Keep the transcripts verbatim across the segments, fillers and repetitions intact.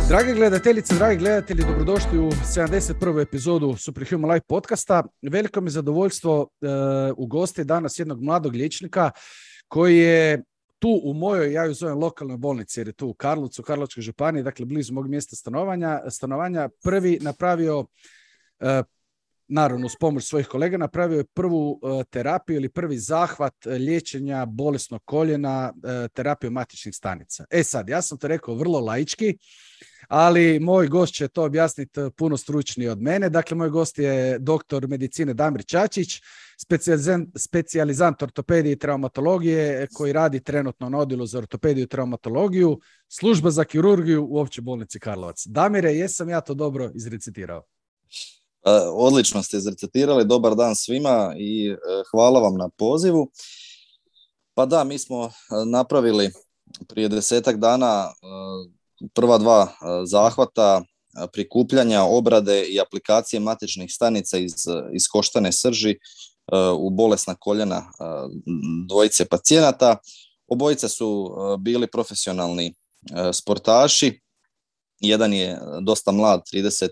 Drage gledateljice, dragi gledatelji, dobrodošli u sedamdeset prvu epizodu Superhuman Life podcasta. Veliko mi je zadovoljstvo uh, ugostiti danas jednog mladog liječnika koji je tu u mojoj, ja ju zovem lokalnoj bolnici, jer je tu u Karlovcu, u Karlovačkoj županiji, dakle blizu mog mjesta stanovanja, stanovanja prvi napravio, uh, naravno uz pomoć svojih kolega, napravio je prvu uh, terapiju ili prvi zahvat liječenja bolesnog koljena, uh, terapiju matičnih stanica. E sad, ja sam to rekao vrlo laički, ali moj gost će to objasniti puno stručnije od mene. Dakle, moj gost je doktor medicine Damir Čačić, specijalizant, specijalizant ortopedije i traumatologije koji radi trenutno na odjelu za ortopediju i traumatologiju, služba za kirurgiju u Općoj bolnici Karlovac. Damire, jesam ja to dobro izrecitirao? Odlično ste izrecitirali, dobar dan svima i hvala vam na pozivu. Pa da, mi smo napravili prije desetak dana prva dva zahvata prikupljanja, obrade i aplikacije matičnih stanica iz, iz koštane srži u bolesna koljena dvojice pacijenata. Obojice su bili profesionalni sportaši. Jedan je dosta mlad, trideset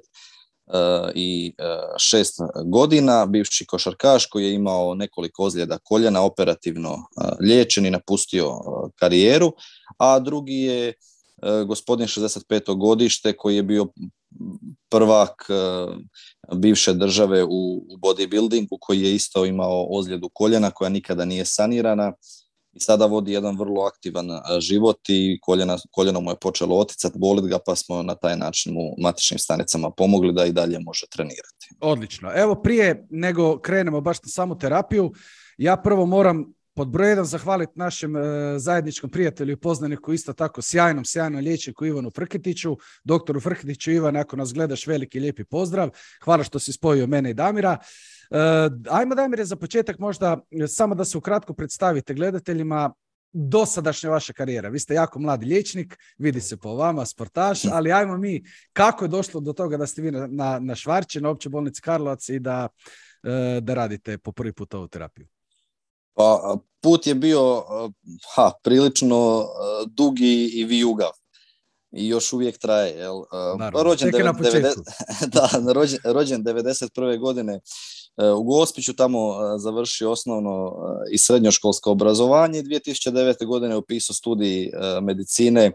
šest godina, bivši košarkaš koji je imao nekoliko ozljeda koljena, operativno liječen i napustio karijeru, a drugi je gospodin šezdeset peto godište koji je bio prvak bivše države u bodybuildingu, koji je isto imao ozljedu koljena koja nikada nije sanirana i sada vodi jedan vrlo aktivan život i koljena, koljeno mu je počelo oticati, bolit ga, pa smo na taj način mu matičnim stanicama pomogli da i dalje može trenirati. Odlično. Evo, prije nego krenemo baš na samu terapiju, ja prvo moram pod broj jedan zahvaliti našem e, zajedničkom prijatelju i poznaniku, isto tako sjajnom, sjajnom liječniku Ivanu Frketiću, doktoru Frketiću. Ivan, ako nas gledaš, veliki lijepi pozdrav. Hvala što si spojio mene i Damira. E, ajmo, Damire, za početak možda samo da se ukratko predstavite gledateljima dosadašnja vaša karijera. Vi ste jako mladi liječnik, vidi se po vama, sportaš, ali ajmo mi, kako je došlo do toga da ste vi na, na, na Švarči, na Općoj bolnici Karlovac i da, e, da radite po prvi put ovu terapiju? Pa, put je bio ha, prilično dugi i vijugav i još uvijek traje. Jel? Naravno, rođen, deve, devedeset, da, rođen, rođen devedeset prve godine u Gospiću, tamo završio osnovno i srednjoškolsko obrazovanje. dvije tisuće devete. godine upisao studij medicine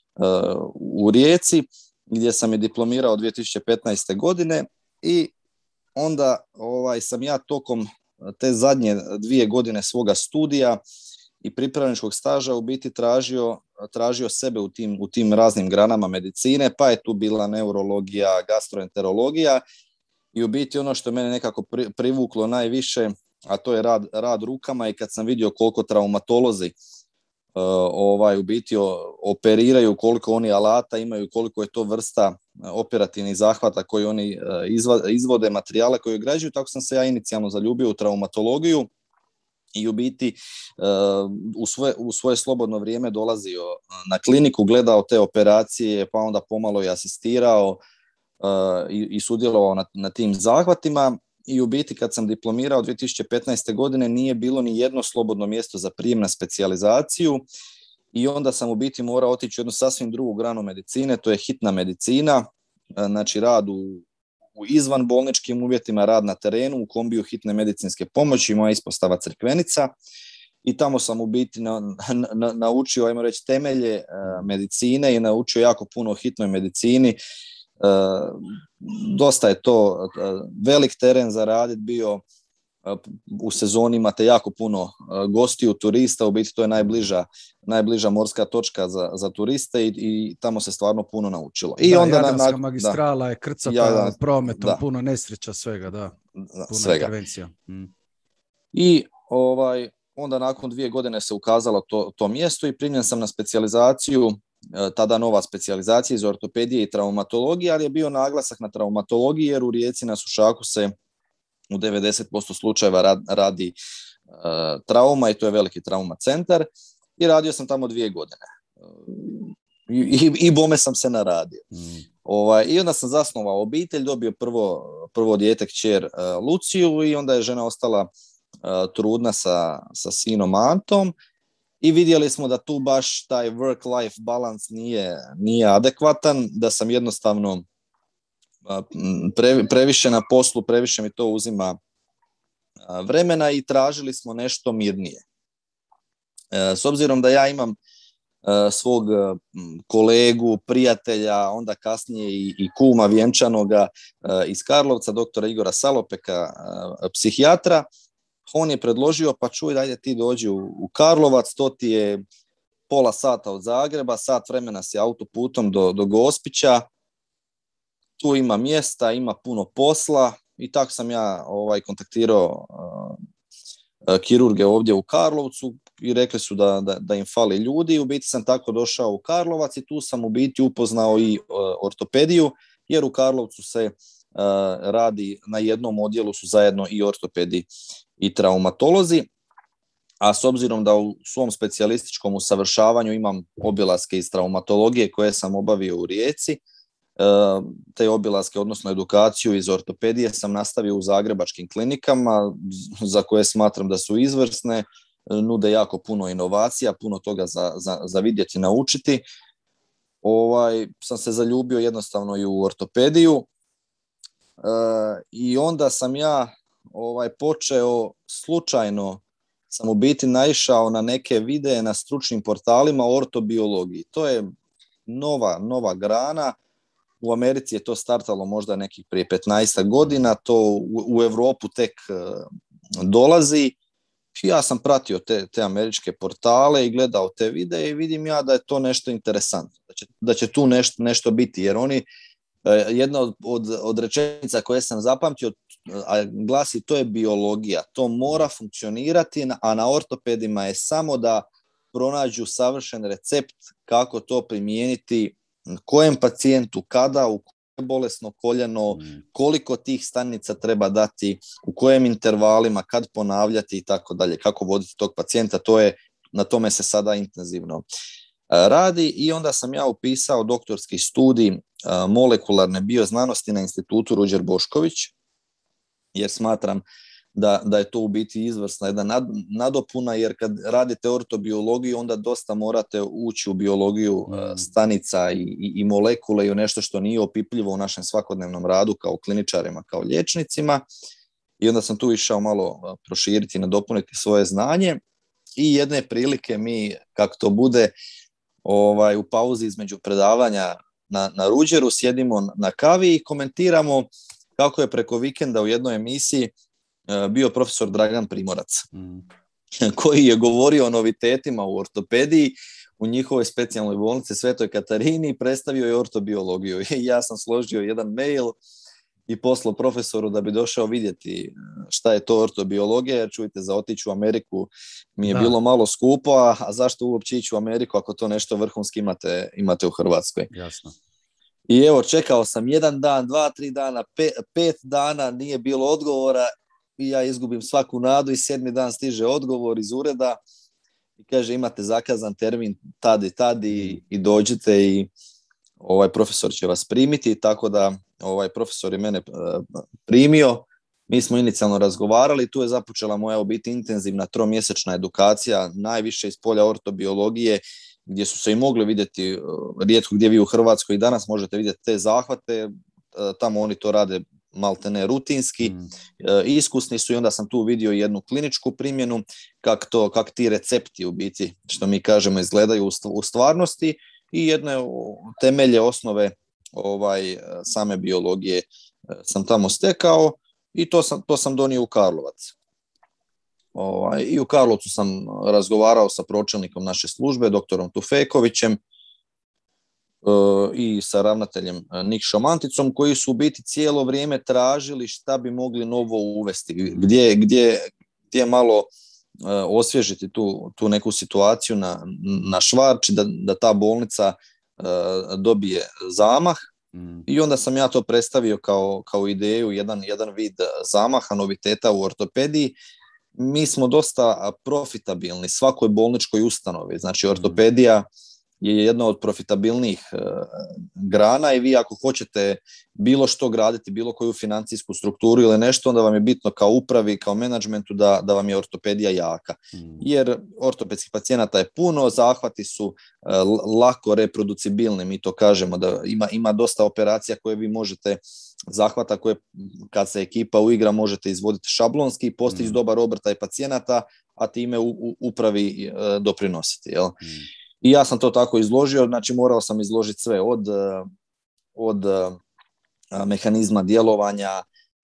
u Rijeci, gdje sam je diplomirao dvije tisuće petnaeste. godine i onda ovaj, sam ja tokom te zadnje dvije godine svoga studija i pripravničkog staža u biti tražio, tražio sebe u tim, u tim raznim granama medicine, pa je tu bila neurologija, gastroenterologija i u biti ono što je mene nekako pri, privuklo najviše, a to je rad, rad rukama, i kad sam vidio koliko traumatolozi uh, ovaj, u biti operiraju, koliko oni alata imaju, koliko je to vrsta operativnih zahvata koji oni izvode, materijale koji ugrađuju, tako sam se ja inicijalno zaljubio u traumatologiju i u biti u svoje, u svoje slobodno vrijeme dolazio na kliniku, gledao te operacije, pa onda pomalo i asistirao i, i sudjelovao na, na tim zahvatima. I u biti kad sam diplomirao dvije tisuće petnaeste. godine nije bilo ni jedno slobodno mjesto za prijem na specijalizaciju. I onda sam u biti morao otići u jednu sasvim drugu granu medicine, to je hitna medicina, znači rad u, u izvanbolničkim uvjetima, rad na terenu, u kombiju hitne medicinske pomoći, moja ispostava Crikvenica. I tamo sam u biti na, na, naučio, ajmo reći, temelje uh, medicine i naučio jako puno o hitnoj medicini. Uh, dosta je to uh, velik teren za raditi bio. U sezoni imate jako puno gostiju, turista, u biti to je najbliža, najbliža morska točka za, za turiste i, i tamo se stvarno puno naučilo. I da, onda Jadranska na, magistrala da, je krcata ja, prometom, da, puno nesreća, svega, da, puno svega. Intervencija. Mm. I ovaj, onda nakon dvije godine se ukazalo to, to mjesto i primljen sam na specijalizaciju, tada nova specijalizacija iz ortopedije i traumatologije, ali je bio naglasak na traumatologiji jer u Rijeci na Sušaku se u devedeset posto slučajeva rad, radi uh, trauma i to je veliki trauma centar i radio sam tamo dvije godine. Uh, i, i, I bome sam se naradio. Mm. Ovaj, I onda sam zasnovao obitelj, dobio prvo, prvo dijete, kćer uh, Luciju, i onda je žena ostala uh, trudna sa, sa sinom Antom i vidjeli smo da tu baš taj work-life balans nije, nije adekvatan, da sam jednostavno pre, previše na poslu, previše mi to uzima vremena i tražili smo nešto mirnije. S obzirom da ja imam svog kolegu, prijatelja, onda kasnije i, i kuma vjenčanoga iz Karlovca, doktora Igora Salopeka, psihijatra, on je predložio, pa čuj, dajde ti dođi u, u Karlovac, to ti je pola sata od Zagreba, sat vremena si autoputom do, do Gospića, tu ima mjesta, ima puno posla i tako sam ja ovaj, kontaktirao uh, kirurge ovdje u Karlovcu i rekli su da, da, da im fali ljudi. U biti sam tako došao u Karlovac i tu sam u biti upoznao i uh, ortopediju, jer u Karlovcu se uh, radi, na jednom odjelu su zajedno i ortopedi i traumatolozi, a s obzirom da u svom specijalističkom usavršavanju imam obilaske iz traumatologije koje sam obavio u Rijeci, te obilaske, odnosno edukaciju iz ortopedije sam nastavio u zagrebačkim klinikama za koje smatram da su izvrsne, nude jako puno inovacija, puno toga za, za, za vidjeti i naučiti. Ovaj, sam se zaljubio jednostavno i u ortopediju e, i onda sam ja ovaj, počeo slučajno, sam u biti naišao na neke videe na stručnim portalima o ortobiologiji. To je nova, nova grana. U Americi je to startalo možda nekih prije petnaest godina, to u, u Europu tek uh, dolazi. Ja sam pratio te, te američke portale i gledao te videe i vidim ja da je to nešto interesantno, da će, da će tu nešto, nešto biti, jer oni, uh, jedna od, od, od rečenica koje sam zapamtio, a glasi to je biologija, to mora funkcionirati, a na ortopedima je samo da pronađu savršen recept kako to primijeniti kojem pacijentu, kada, u koje bolesno koljeno, koliko tih stanica treba dati, u kojim intervalima, kad ponavljati i tako dalje, kako voditi tog pacijenta, to je, na tome se sada intenzivno radi i onda sam ja upisao doktorski studij molekularne bioznanosti na institutu Ruđer Bošković, jer smatram Da, da je to u biti izvrsna jedna nad, nadopuna, jer kad radite ortobiologiju onda dosta morate ući u biologiju mm. stanica i, i, i molekule i u nešto što nije opipljivo u našem svakodnevnom radu kao kliničarima, kao liječnicima, i onda sam tu išao malo proširiti, nadopuniti svoje znanje i jedne prilike mi, kako to bude, ovaj, u pauzi između predavanja na, na Ruđeru sjedimo na kavi i komentiramo kako je preko vikenda u jednoj emisiji bio profesor Dragan Primorac, mm. koji je govorio o novitetima u ortopediji u njihovoj specijalnoj bolnici Svetoj Katarini i predstavio je ortobiologiju. I ja sam složio jedan mail i poslao profesoru da bi došao vidjeti šta je to ortobiologija, jer čujte, za otići u Ameriku mi je da. bilo malo skupo, a, a zašto uopće ići u Ameriku ako to nešto vrhunski imate, imate u Hrvatskoj. Jasno. I evo, čekao sam jedan dan, dva, tri dana, pe, pet dana, nije bilo odgovora. I ja izgubim svaku nadu i sedmi dan stiže odgovor iz ureda i kaže imate zakazan termin tad i tad i, i dođite i ovaj profesor će vas primiti, tako da ovaj profesor je mene primio. Mi smo inicijalno razgovarali, tu je započela moja u biti intenzivna tromjesečna edukacija, najviše iz polja ortobiologije, gdje su se i mogli vidjeti, rijetko gdje vi u Hrvatskoj i danas možete vidjeti te zahvate, tamo oni to rade malte ne rutinski, mm. e, iskusni su i onda sam tu vidio jednu kliničku primjenu, kak, to, kak ti recepti u biti, što mi kažemo, izgledaju u stvarnosti i jedne temelje, osnove ovaj, same biologije sam tamo stekao i to sam, to sam donio u Karlovac. Ovaj, I u Karlovcu sam razgovarao sa pročelnikom naše službe, doktorom Tufekovićem, i sa ravnateljem Nikšom Anticom, koji su u biti cijelo vrijeme tražili šta bi mogli novo uvesti, gdje, gdje, gdje malo uh, osvježiti tu, tu neku situaciju na, na Švarči, da, da ta bolnica uh, dobije zamah. Mm. I onda sam ja to predstavio kao, kao ideju, jedan, jedan vid zamaha, noviteta u ortopediji. Mi smo dosta profitabilni svakoj bolničkoj ustanovi, znači ortopedija je jedna od profitabilnijih grana i vi ako hoćete bilo što graditi, bilo koju financijsku strukturu ili nešto, onda vam je bitno kao upravi, kao menadžmentu da, da vam je ortopedija jaka. Jer ortopedskih pacijenata je puno, zahvati su lako reproducibilni, mi to kažemo, da ima, ima dosta operacija koje vi možete, zahvata koje kad se ekipa uigra možete izvoditi šablonski i postići mm. dobar obrtaj pacijenata, a time u, u upravi e, doprinositi. Jel? Mm. I ja sam to tako izložio, znači morao sam izložiti sve od, od a, mehanizma djelovanja,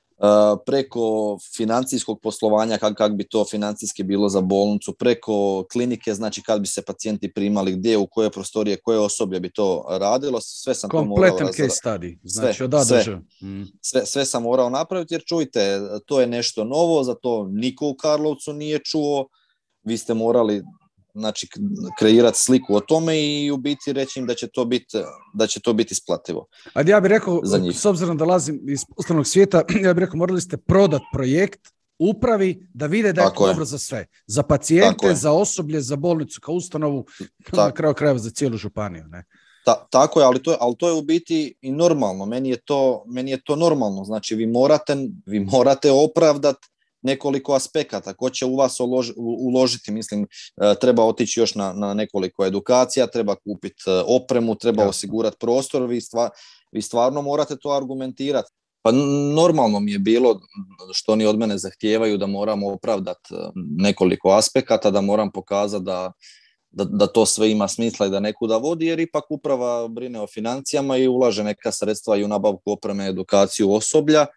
preko financijskog poslovanja, kak, kak bi to financijski bilo za bolnicu, preko klinike, znači kad bi se pacijenti primali, gdje, u koje prostorije, koje osoblje bi to radilo, sve sam to morao... Kompletan case study, znači od A do Ž. Sve, sve sam morao napraviti, jer čujte, to je nešto novo, za to niko u Karlovcu nije čuo, vi ste morali znači kreirati sliku o tome i u biti reći im da će to biti da će to biti isplativo. A ja bih rekao, s obzirom da dolazim iz poslovnog svijeta, ja bih rekao morali ste prodati projekt upravi da vide da je to dobro za sve. Za pacijente, za osoblje, za bolnicu kao ustanovu, na kraju krajeva za cijelu županiju. Ne? Ta, tako je, ali to, ali to je u biti i normalno. Meni je to, meni je to normalno. Znači vi morate, vi morate opravdati nekoliko aspekata, ko će u vas ulož, uložiti, mislim, treba otići još na, na nekoliko edukacija, treba kupiti opremu, treba ja. osigurati prostor, vi, stva, vi stvarno morate to argumentirati. Pa normalno mi je bilo što oni od mene zahtijevaju da moram opravdati nekoliko aspekata, da moram pokazati da, da, da to sve ima smisla i da nekuda vodi, jer ipak uprava brine o financijama i ulaže neka sredstva i u nabavku opreme, edukaciju osoblja.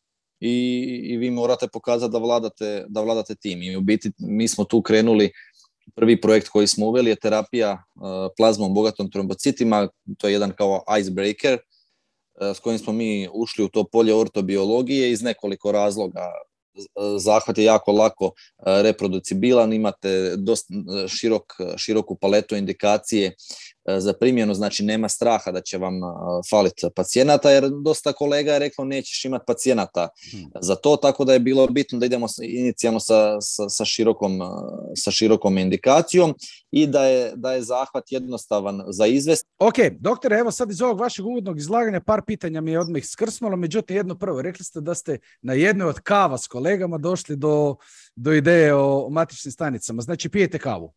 I, i vi morate pokazati da vladate, da vladate tim. I u biti mi smo tu krenuli, prvi projekt koji smo uveli je terapija uh, plazmom bogatom trombocitima, to je jedan kao icebreaker uh, s kojim smo mi ušli u to polje ortobiologije iz nekoliko razloga. Zahvat je jako lako uh, reproducibilan, imate dosta širok, široku paletu indikacije za primjenu, znači nema straha da će vam faliti pacijenata, jer dosta kolega je reklo nećeš imati pacijenata hmm. za to, tako da je bilo bitno da idemo inicijalno sa, sa, sa, širokom, sa širokom indikacijom i da je, da je zahvat jednostavan za izvest. Ok, doktore, evo sad iz ovog vašeg uvodnog izlaganja par pitanja mi je odmah skrsnulo, međutim jedno prvo, rekli ste da ste na jednoj od kava s kolegama došli do, do ideje o matičnim stanicama, znači pijete kavu.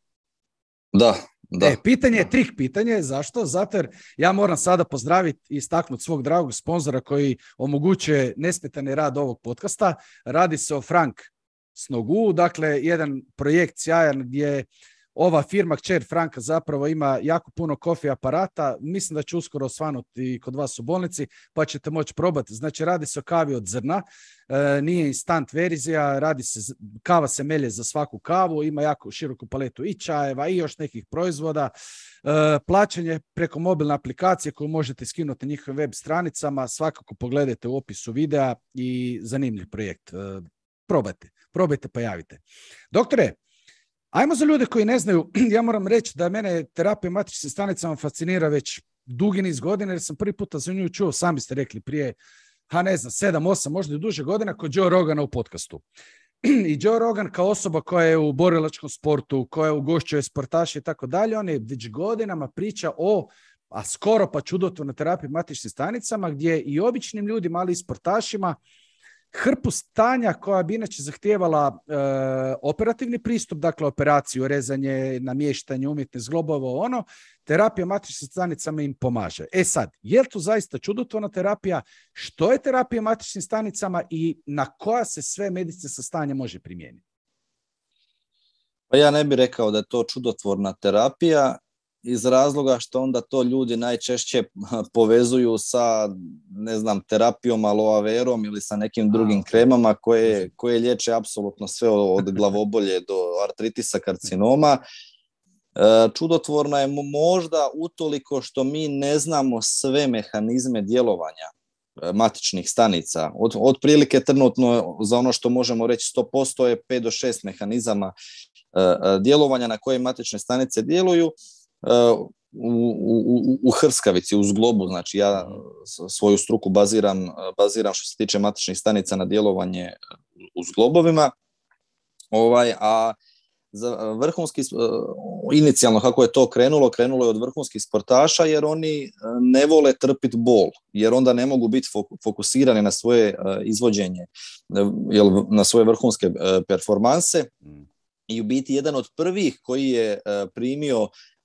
Da, da. E, pitanje je trik pitanje, zašto? Zato jer ja moram sada pozdraviti i istaknuti svog dragog sponzora koji omogućuje nesmetani rad ovog podcasta. Radi se o Frank Snogu, dakle jedan projekt sjajan gdje ova firma kćer Franka zapravo ima jako puno kofi aparata, mislim da će uskoro osvanuti kod vas u bolnici, pa ćete moći probati. Znači radi se o kavi od zrna, e, nije instant verzija, radi se, kava se melje za svaku kavu, ima jako široku paletu i čajeva i još nekih proizvoda. E, plaćanje preko mobilne aplikacije koju možete skinuti na njihovim web stranicama, svakako pogledajte u opisu videa i zanimljiv projekt. E, probajte, probajte pa javite. Doktore, ajmo za ljude koji ne znaju, ja moram reći da mene terapija matičnim stanicama fascinira već dugi niz godina, jer sam prvi puta za nju čuo, sami ste rekli prije, ha ne znam, sedam, osam, možda i duže godina, kod Joe Rogana u podcastu. I Joe Rogan kao osoba koja je u borilačkom sportu, koja ugošćuje sportaše i tako dalje, on je već godinama priča o, a skoro pa čudotvornoj terapiji matičnim stanicama, gdje i običnim ljudima, ali i sportašima, hrpu stanja koja bi inače zahtijevala e, operativni pristup, dakle operaciju, rezanje, namještanje umjetne zglobova, ono, terapija matičnim stanicama im pomaže. E sad, je li to zaista čudotvorna terapija? Što je terapija matičnim stanicama i na koja se sve medicinska stanja može primijeniti? Pa ja ne bih rekao da je to čudotvorna terapija, iz razloga što onda to ljudi najčešće povezuju sa, ne znam, terapijom aloe verom ili sa nekim drugim kremama koje, koje liječe apsolutno sve od glavobolje do artritisa, karcinoma. Čudotvorna je možda utoliko što mi ne znamo sve mehanizme djelovanja matičnih stanica. Od, otprilike trenutno za ono što možemo reći sto posto je pet do šest mehanizama djelovanja na koje matične stanice djeluju. U, u, u hrskavici, u zglobu, znači ja svoju struku baziram, baziram što se tiče matičnih stanica na djelovanje u zglobovima, ovaj, a za vrhunski, inicijalno kako je to krenulo, krenulo je od vrhunskih sportaša jer oni ne vole trpiti bol, jer onda ne mogu biti fokusirani na svoje izvođenje, na svoje vrhunske performanse. I u biti jedan od prvih koji je primio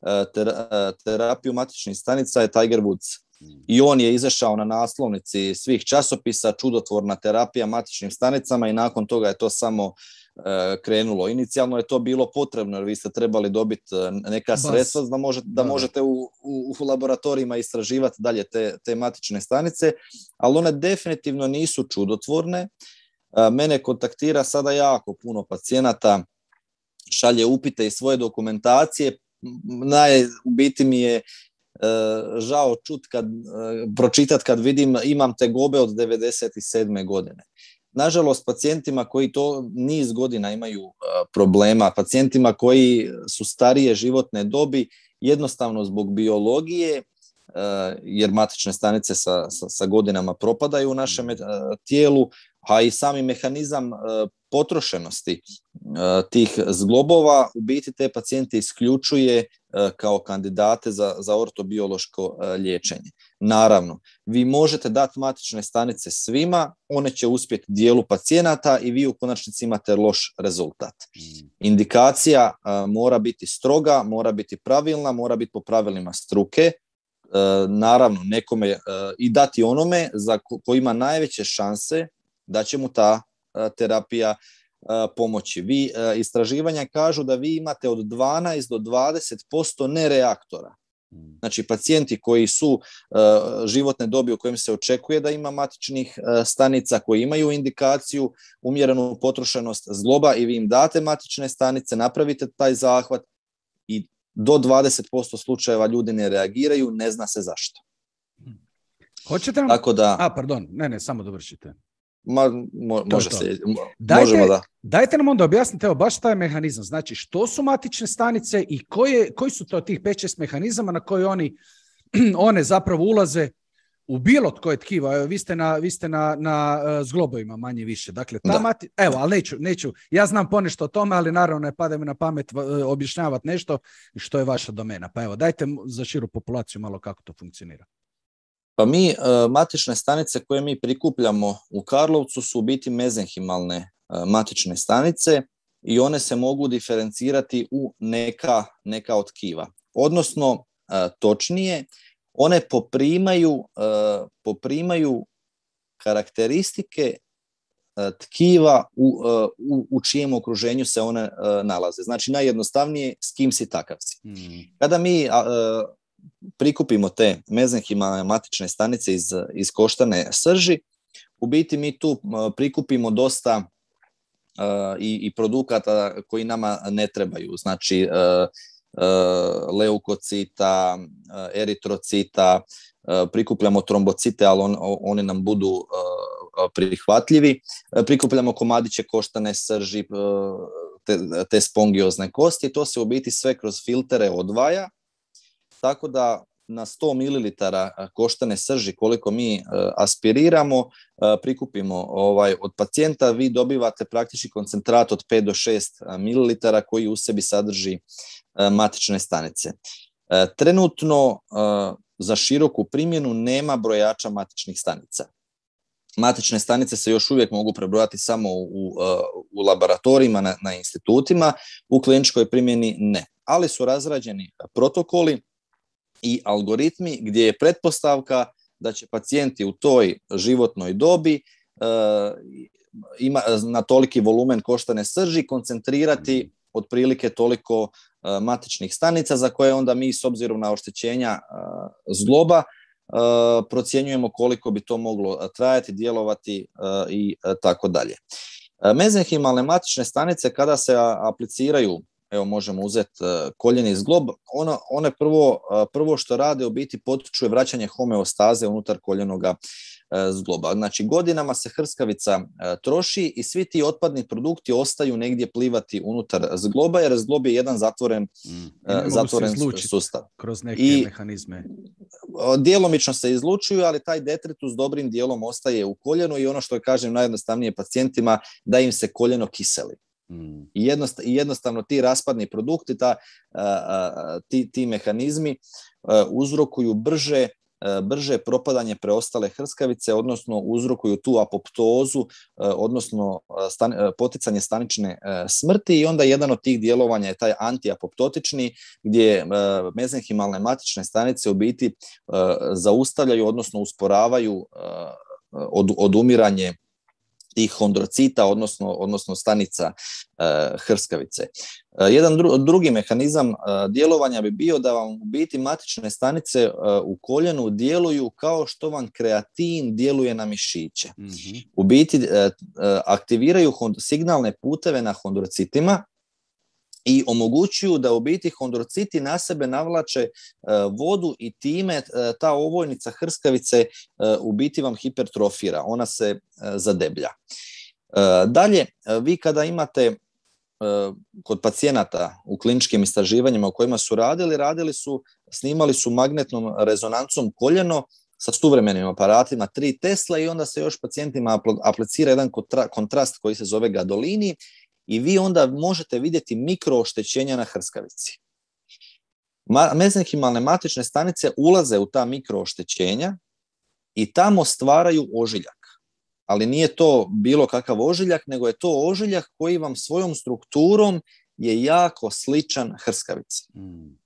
terapiju matičnih stanica je Tiger Woods. I on je izašao na naslovnici svih časopisa, čudotvorna terapija matičnim stanicama, i nakon toga je to samo krenulo. Inicijalno je to bilo potrebno jer vi ste trebali dobiti neka sredstva da, može, da možete u, u, u laboratorijima istraživati dalje te, te matične stanice, ali one definitivno nisu čudotvorne. Mene kontaktira sada jako puno pacijenata, šalje upite iz svoje dokumentacije. Naj, u biti mi je Uh, žao čut kad, uh, pročitat kad vidim imam tegobe od devedeset sedme godine. Nažalost, pacijentima koji to niz godina imaju uh, problema, pacijentima koji su starije životne dobi, jednostavno zbog biologije, uh, jer matične stanice sa, sa, sa godinama propadaju u našem uh, tijelu, a i sami mehanizam uh, potrošenosti uh, tih zglobova u biti te pacijente isključuje uh, kao kandidate za, za ortobiološko uh, liječenje. Naravno, vi možete dati matične stanice svima, one će uspjeti dijelu pacijenata i vi u konačnici imate loš rezultat. Mm. Indikacija uh, mora biti stroga, mora biti pravilna, mora biti po pravilima struke. Uh, naravno, nekome uh, i dati onome za ko, ko ima najveće šanse da će mu ta terapija pomoći. Vi, istraživanja kažu da vi imate od dvanaest do dvadeset posto nereaktora. Znači, pacijenti koji su životne dobi u kojem se očekuje da ima matičnih stanica, koji imaju indikaciju, umjerenu potrošenost zgloba, i vi im date matične stanice, napravite taj zahvat i do dvadeset posto slučajeva ljudi ne reagiraju, ne zna se zašto. Hoćete nam... Tako da... A, pardon, ne, ne, samo dovršite. Ma, mo, može to to. se, mo, dajte, možemo da. Dajte nam onda objasnite, evo, baš taj mehanizam. Znači, što su matične stanice i koje, koji su to tih pet šest mehanizama na koje oni, one zapravo ulaze u bilo koje tkiva. Evo, vi ste na, vi ste na, na uh, zglobovima manje više. Dakle, ta mati... Evo, ali neću, neću. Ja znam ponešto o tome, ali naravno ne pada mi na pamet uh, objašnjavati nešto što je vaša domena. Pa evo, dajte za širu populaciju malo kako to funkcionira. Pa mi, uh, matične stanice koje mi prikupljamo u Karlovcu su u biti mezenhimalne uh, matične stanice i one se mogu diferencirati u neka, neka od tkiva. Odnosno, uh, točnije, one poprimaju, uh, poprimaju karakteristike uh, tkiva u, uh, u, u čijem okruženju se one uh, nalaze. Znači, najjednostavnije, s kim si takav si. Mm. Kada mi... Uh, prikupimo te mezenhimalne matične stanice iz, iz koštane srži, u biti mi tu prikupimo dosta uh, i, i produkata koji nama ne trebaju, znači uh, uh, leukocita, uh, eritrocita, uh, prikupljamo trombocite, ali on, oni nam budu uh, prihvatljivi, uh, prikupljamo komadiće koštane srži, uh, te, te spongiozne kosti, to se u biti sve kroz filtere odvaja. Tako da na sto mililitara koštane srži koliko mi uh, aspiriramo, uh, prikupimo ovaj, od pacijenta, vi dobivate praktički koncentrat od pet do šest mililitara koji u sebi sadrži uh, matične stanice. Uh, trenutno uh, za široku primjenu nema brojača matičnih stanica. Matične stanice se još uvijek mogu prebrojati samo u, u, u laboratorijima, na, na institutima, u kliničkoj primjeni ne. Ali su razrađeni protokoli i algoritmi gdje je pretpostavka da će pacijenti u toj životnoj dobi uh, ima, na toliki volumen koštane srži koncentrirati otprilike toliko uh, matičnih stanica za koje onda mi s obzirom na oštećenja uh, zgloba uh, procjenjujemo koliko bi to moglo trajati, djelovati uh, i uh, tako dalje. Uh, mezenhimalne matične stanice kada se apliciraju, evo možemo uzeti uh, koljeni zglob, ono, one prvo, uh, prvo što rade u biti potiču vraćanje homeostaze unutar koljenoga uh, zgloba. Znači godinama se hrskavica uh, troši i svi ti otpadni produkti ostaju negdje plivati unutar zgloba, jer zglob je jedan zatvoren, mm. uh, zatvoren sustav. Kroz neke I, mehanizme. Uh, djelomično se izlučuju, ali taj detritus dobrim dijelom ostaje u koljenu i ono što kažem najjednostavnije pacijentima, da im se koljeno kiseli. Mm. I, jednost, I jednostavno ti raspadni produkti, ta, a, a, ti, ti mehanizmi a, uzrokuju brže brže propadanje preostale hrskavice, odnosno uzrokuju tu apoptozu, odnosno stan, poticanje stanične smrti, i onda jedan od tih djelovanja je taj antiapoptotični, gdje mezenhimalne matične stanice u biti zaustavljaju, odnosno usporavaju od, odumiranje tih hondrocita, odnosno, odnosno stanica uh, hrskavice. Uh, jedan dru, drugi mehanizam uh, djelovanja bi bio da vam u biti matične stanice uh, u koljenu djeluju kao što vam kreatin djeluje na mišiće. Mm-hmm. U biti uh, uh, aktiviraju hond- signalne puteve na hondrocitima i omogućuju da u biti hondrociti na sebe navlače uh, vodu i time uh, ta ovojnica hrskavice uh, u biti vam hipertrofira, ona se uh, zadeblja. Uh, dalje, uh, vi kada imate uh, kod pacijenata u kliničkim istraživanjima u kojima su radili, radili su, snimali su magnetnom rezonancom koljeno sa suvremenim aparatima tri Tesla i onda se još pacijentima aplicira jedan kontra, kontrast koji se zove gadolini, i vi onda možete vidjeti mikrooštećenja na hrskavici. Ma, mezenhimalne matične stanice ulaze u ta mikrooštećenja i tamo stvaraju ožiljak. Ali nije to bilo kakav ožiljak, nego je to ožiljak koji vam svojom strukturom je jako sličan hrskavici. Mm.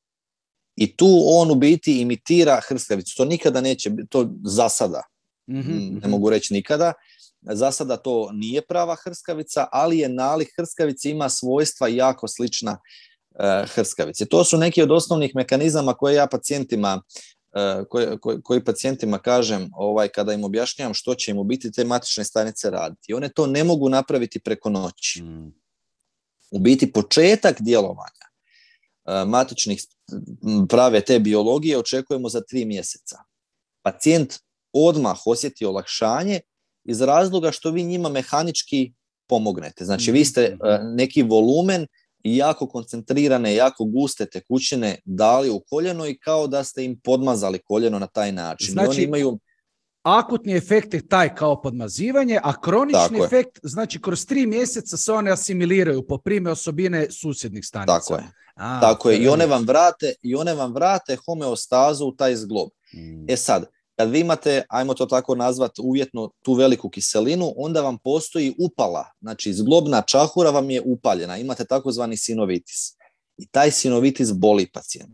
I tu on u biti imitira hrskavicu. To nikada neće biti, to za sada, mm-hmm. ne mogu reći nikada. Za sada to nije prava hrskavica, ali je nalik hrskavici, ima svojstva jako slična uh, hrskavici. To su neki od osnovnih mehanizama koje ja pacijentima, uh, koje, koje, koji pacijentima kažem ovaj, kada im objašnjavam što će im u biti te matične stanice raditi. One to ne mogu napraviti preko noći. Mm. U biti početak djelovanja uh, matičnih prave te biologije očekujemo za tri mjeseca. Pacijent odmah osjeti olakšanje iz razloga što vi njima mehanički pomognete. Znači, vi ste uh, neki volumen i jako koncentrirane, jako guste tekućine dali u koljeno i kao da ste im podmazali koljeno na taj način. Znači, I oni imaju... akutni efekt je taj kao podmazivanje, a kronični Tako efekt, je. Znači, kroz tri mjeseca se one asimiliraju, poprime osobine susjednih stanica. Tako je. A, Tako je. I one vam vrate, i one vam vrate homeostazu u taj zglob. Mm. E sad, kad vi imate, ajmo to tako nazvati uvjetno, tu veliku kiselinu, onda vam postoji upala. Znači, zglobna čahura vam je upaljena. Imate takozvani sinovitis. I taj sinovitis boli pacijent.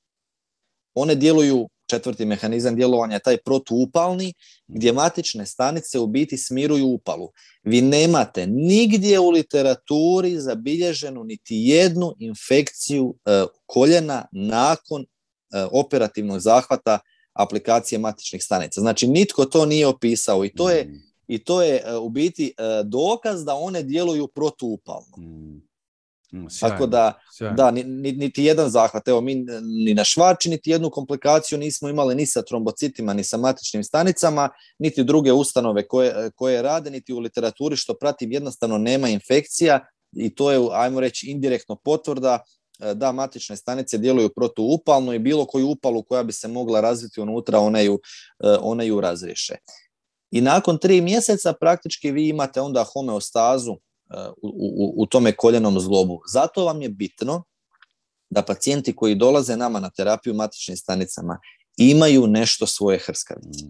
One djeluju, četvrti mehanizam djelovanja je taj protuupalni, gdje matične stanice u biti smiruju upalu. Vi nemate nigdje u literaturi zabilježenu niti jednu infekciju uh, koljena nakon uh, operativnog zahvata aplikacije matičnih stanica. Znači, nitko to nije opisao i to je, mm. i to je uh, u biti uh, dokaz da one djeluju protuupalno. Mm. Mm, sjajno, Tako da, da niti, niti jedan zahvat, evo mi ni na švači, niti jednu komplikaciju nismo imali ni sa trombocitima, ni sa matičnim stanicama, niti druge ustanove koje, koje rade, niti u literaturi što pratim, jednostavno nema infekcija i to je, ajmo reći, indirektno potvrda da matične stanice djeluju protuupalno i bilo koju upalu koja bi se mogla razviti unutra, one ju, one ju razriješe. I nakon tri mjeseca praktički vi imate onda homeostazu u, u, u tome koljenom zglobu. Zato vam je bitno da pacijenti koji dolaze nama na terapiju matičnim stanicama imaju nešto svoje hrskavice.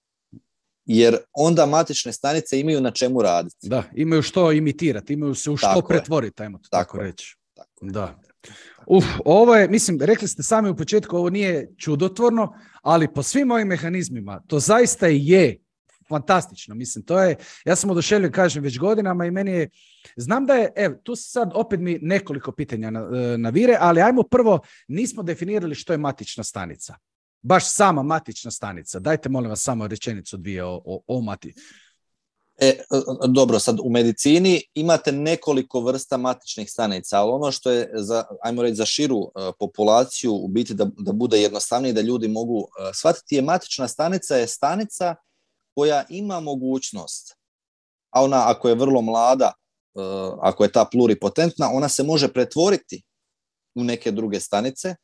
Jer onda matične stanice imaju na čemu raditi. Da, imaju što imitirati, imaju se u što tako pretvoriti, ajmo to tako, tako reći. Tako da. Uf, ovo je, mislim, rekli ste sami u početku, ovo nije čudotvorno, ali po svim ovim mehanizmima to zaista je fantastično. Mislim, to je, ja sam oduševljen, kažem, već godinama i meni je, znam da je, evo, tu sad opet mi nekoliko pitanja navire, ali ajmo prvo, nismo definirali što je matična stanica. Baš sama matična stanica. Dajte, molim vas, samo rečenicu dvije o, o, o mati. E, dobro, sad u medicini imate nekoliko vrsta matičnih stanica, ali ono što je, za, ajmo reći, za širu uh, populaciju, u biti da, da bude jednostavnije, da ljudi mogu uh, shvatiti, je matična stanica je stanica koja ima mogućnost, a ona ako je vrlo mlada, ako je ta pluripotentna, ona se može pretvoriti u neke druge stanice.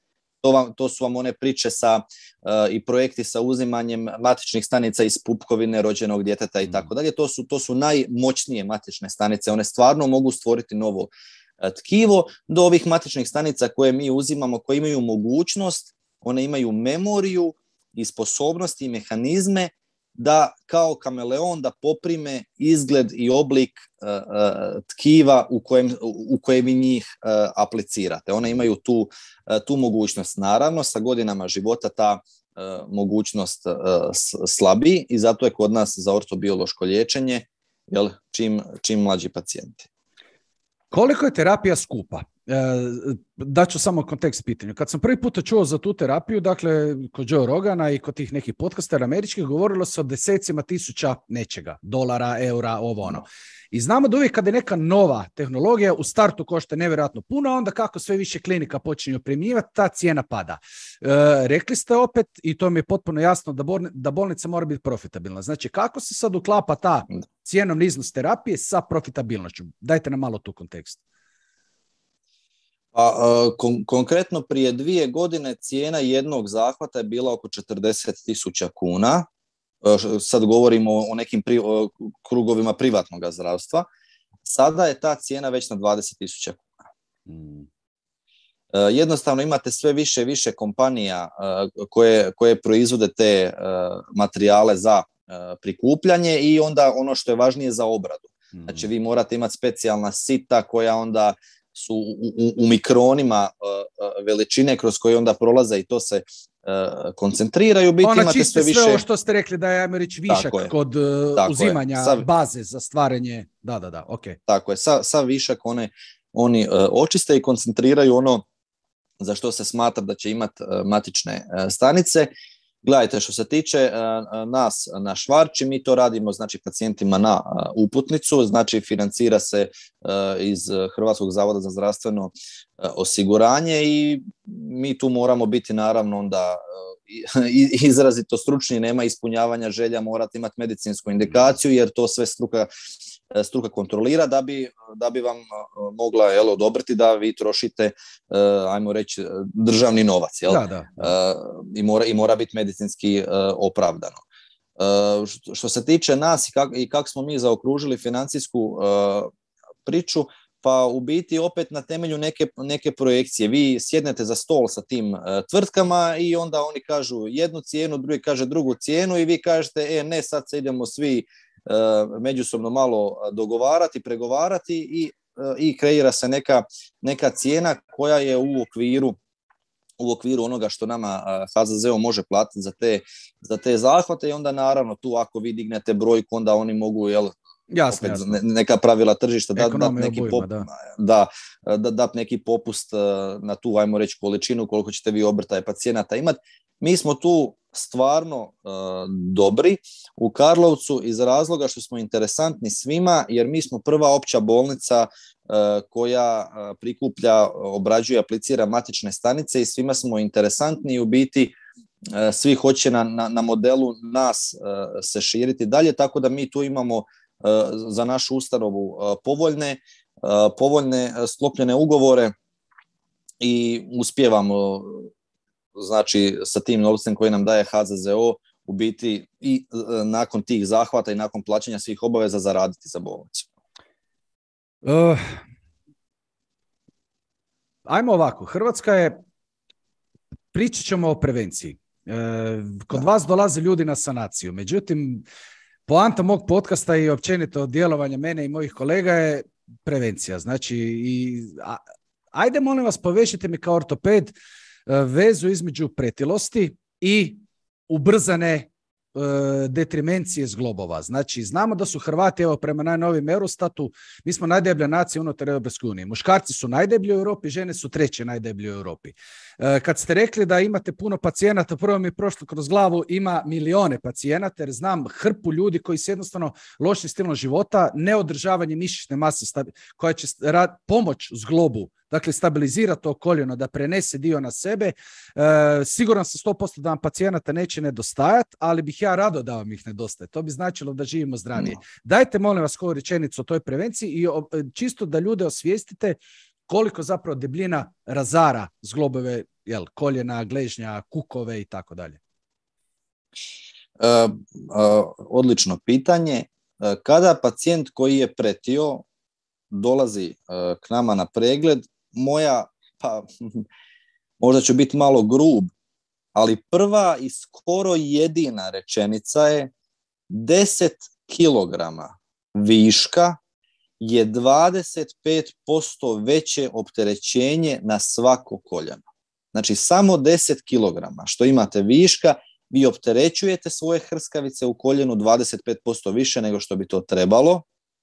to, vam, to su vam one priče sa, uh, i projekti sa uzimanjem matičnih stanica iz pupkovine rođenog djeteta i tako dalje. To su, to su najmoćnije matične stanice. One stvarno mogu stvoriti novo uh, tkivo, do ovih matičnih stanica koje mi uzimamo, koje imaju mogućnost, one imaju memoriju i sposobnosti i mehanizme da kao kameleon da poprime izgled i oblik uh, uh, tkiva u kojem, u kojem vi njih uh, aplicirate. One imaju tu, uh, tu mogućnost. Naravno, sa godinama života ta uh, mogućnost uh, slabi i zato je kod nas za ortobiološko liječenje jel, čim, čim mlađi pacijenti. Koliko je terapija skupa? Daću samo kontekst pitanju. Kad sam prvi puta čuo za tu terapiju, dakle, kod Joe Rogana i kod tih nekih podcastera američkih, govorilo se o desecima tisuća nečega, dolara, eura, ovo ono. I znamo da uvijek kad je neka nova tehnologija, u startu košta nevjerojatno puno, onda kako sve više klinika počinju primjenjivati, ta cijena pada. E, rekli ste opet, i to mi je potpuno jasno, da, bol, da bolnica mora biti profitabilna. Znači, kako se sad uklapa ta cjenovni iznos terapije sa profitabilnošću? Dajte nam malo tu kontekst. A, kon- konkretno prije dvije godine cijena jednog zahvata je bila oko četrdeset tisuća kuna. Sad govorimo o nekim pri- o krugovima privatnog zdravstva. Sada je ta cijena već na dvadeset tisuća kuna. Mm. Jednostavno imate sve više i više kompanija koje, koje proizvode te materijale za prikupljanje i onda ono što je važnije za obradu. Mm. Znači vi morate imati specijalna sita koja onda su u, u, u mikronima uh, veličine kroz koje onda prolaze i to se uh, koncentriraju. Biti Ona imate čiste sve više... sve ovo što ste rekli da je, ajmo reći, višak kod uh, uzimanja Sav... baze za stvaranje. Da, da, da, ok. Tako je, sav, sav višak one, oni uh, očiste i koncentriraju ono za što se smatra da će imati uh, matične uh, stanice. Gledajte, što se tiče uh, nas na Švarči, mi to radimo znači pacijentima na uh, uputnicu, znači financira se uh, iz Hrvatskog zavoda za zdravstveno uh, osiguranje i mi tu moramo biti naravno onda uh, izrazito stručni, nema ispunjavanja želja, morate imati medicinsku indikaciju jer to sve struka struka kontrolira da bi, da bi vam mogla jel, odobriti da vi trošite, uh, ajmo reći, državni novac. Jel? Da, da, da. Uh, i, mora, i mora biti medicinski uh, opravdano. Uh, što, što se tiče nas i kako i kak smo mi zaokružili financijsku uh, priču, pa u biti opet na temelju neke, neke projekcije. Vi sjednete za stol sa tim uh, tvrtkama i onda oni kažu jednu cijenu, drugi kaže drugu cijenu i vi kažete, e ne, sad se idemo svi Uh, međusobno malo dogovarati, pregovarati i, uh, i kreira se neka, neka cijena koja je u okviru u okviru onoga što nama uh, H Z Z O može platiti za te, za te zahvate i onda naravno tu ako vi dignete brojku onda oni mogu jel, jasne, opet jasne. neka pravila tržišta dat, dat neki, obojima, pop, da. Da, da, dat neki popust uh, na tu, ajmo reći, količinu koliko ćete vi obrtaje pacijenata imati. Mi smo tu stvarno uh, dobri u Karlovcu iz razloga što smo interesantni svima jer mi smo prva opća bolnica uh, koja uh, prikuplja, obrađuje, aplicira matične stanice i svima smo interesantni i u biti uh, svi hoće na, na, na modelu nas uh, se širiti dalje, tako da mi tu imamo uh, za našu ustanovu uh, povoljne, uh, povoljne sklopljene ugovore i uspijevamo znači sa tim novcem koji nam daje H Z Z O u biti i e, nakon tih zahvata i nakon plaćanja svih obaveza zaraditi za bolnicu. Uh, ajmo ovako, Hrvatska je, pričat ćemo o prevenciji. Uh, kod da. vas dolaze ljudi na sanaciju, međutim, poanta mog podcasta i općenito djelovanja mene i mojih kolega je prevencija. Znači, i, a, ajde molim vas, povežite mi kao ortoped vezu između pretilosti i ubrzane uh, detrimencije zglobova. Znači, znamo da su Hrvati, evo prema najnovijem Eurostatu, mi smo najdeblja nacija unutar Europske unije. Muškarci su najdeblji u Europi, žene su treće najdeblje u Europi. Uh, kad ste rekli da imate puno pacijenata, prvo mi je prošlo kroz glavu, ima milione pacijenata, jer znam hrpu ljudi koji su jednostavno lošim stilom života, neodržavanje mišićne mase koja će rad, pomoć zglobu, dakle stabilizira to koljeno, da prenese dio na sebe. E, siguran sam sto posto da vam pacijenata neće nedostajati, ali bih ja rado da vam ih nedostaje. To bi značilo da živimo zdravije. No. Dajte, molim vas, koju rečenicu o toj prevenciji i o, čisto da ljude osvijestite koliko zapravo debljina razara zglobove, jel, koljena, gležnja, kukove i tako dalje. Uh, uh, odlično pitanje. Uh, kada pacijent koji je pretio dolazi uh, k nama na pregled, moja, pa možda ću biti malo grub, ali prva i skoro jedina rečenica je deset kilograma viška je dvadeset pet posto veće opterećenje na svako koljeno. Znači samo deset kilograma što imate viška, vi opterećujete svoje hrskavice u koljenu dvadeset pet posto više nego što bi to trebalo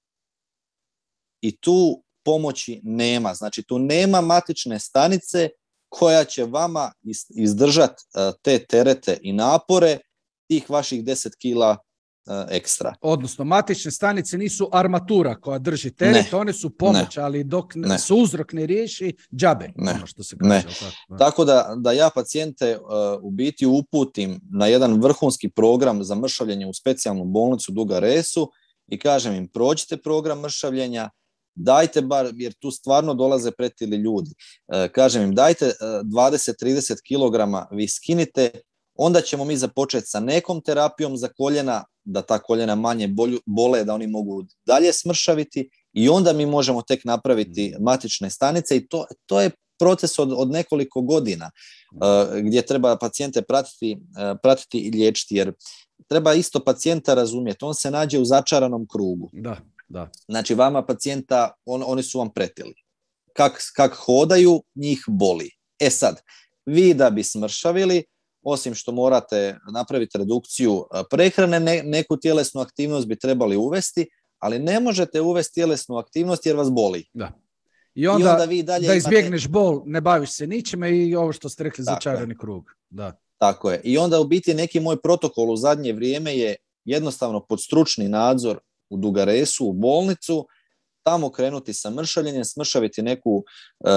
i tu pomoći nema. Znači tu nema matične stanice koja će vama izdržati te terete i napore tih vaših deset kila ekstra. Odnosno, matične stanice nisu armatura koja drži teret, ne, one su pomoć, ne, ali dok ne. se uzrok ne riješi, džabe. Ne, ono što se kaže, ne. Tako, tako da, da ja pacijente uh, u biti uputim na jedan vrhunski program za mršavljenje u specijalnu bolnicu Duga Resu i kažem im, prođite program mršavljenja, dajte bar, jer tu stvarno dolaze pretili ljudi, uh, kažem im, dajte uh, dvadeset do trideset kilograma, vi skinite, onda ćemo mi započeti sa nekom terapijom za koljena, da ta koljena manje bolju, bole, da oni mogu dalje smršaviti i onda mi možemo tek napraviti matične stanice i to, to je proces od, od nekoliko godina uh, gdje treba pacijente pratiti, uh, pratiti i liječiti, jer treba isto pacijenta razumjeti, on se nađe u začaranom krugu. Da, da. Znači vama pacijenta, on, oni su vam pretili. Kak, kak hodaju, njih boli. E sad, vi da bi smršavili, osim što morate napraviti redukciju prehrane, ne, neku tjelesnu aktivnost bi trebali uvesti, ali ne možete uvesti tjelesnu aktivnost jer vas boli. Da. I onda, I onda vi dalje da izbjegneš imate... bol, ne baviš se ničime i ovo što ste rekli, začarani krug. Da. Tako je. I onda u biti neki moj protokol u zadnje vrijeme je jednostavno pod stručni nadzor u Duga Resu, u bolnicu, tamo krenuti sa mršavljenjem, smršaviti neku,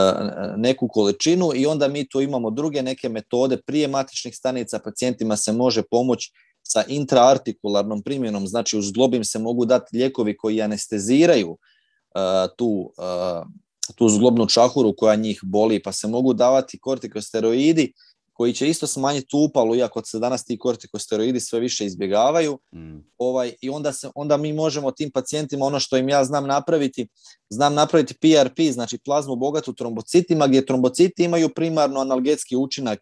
neku količinu i onda mi tu imamo druge neke metode. Prije matičnih stanica pacijentima se može pomoći sa intraartikularnom primjenom, znači uz zglob im se mogu dati lijekovi koji anesteziraju uh, tu, uh, tu zglobnu čahuru koja njih boli, pa se mogu davati kortikosteroidi koji će isto smanjiti upalu, iako se danas ti kortikosteroidi sve više izbjegavaju. Mm. Ovaj, I onda, se, onda mi možemo tim pacijentima, ono što im ja znam napraviti, znam napraviti P R P, znači plazmu bogatu trombocitima, gdje trombociti imaju primarno analgetski učinak